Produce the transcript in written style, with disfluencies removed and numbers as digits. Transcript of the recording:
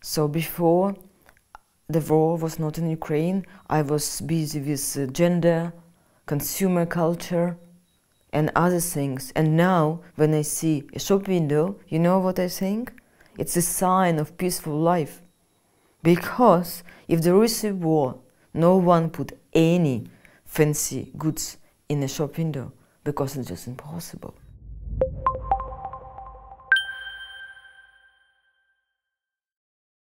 So before the war was not in Ukraine, I was busy with gender, consumer culture and other things. And now, when I see a shop window, you know what I think? It's a sign of peaceful life. Because if there is a war, no one put any fancy goods in a shop window, because it's just impossible.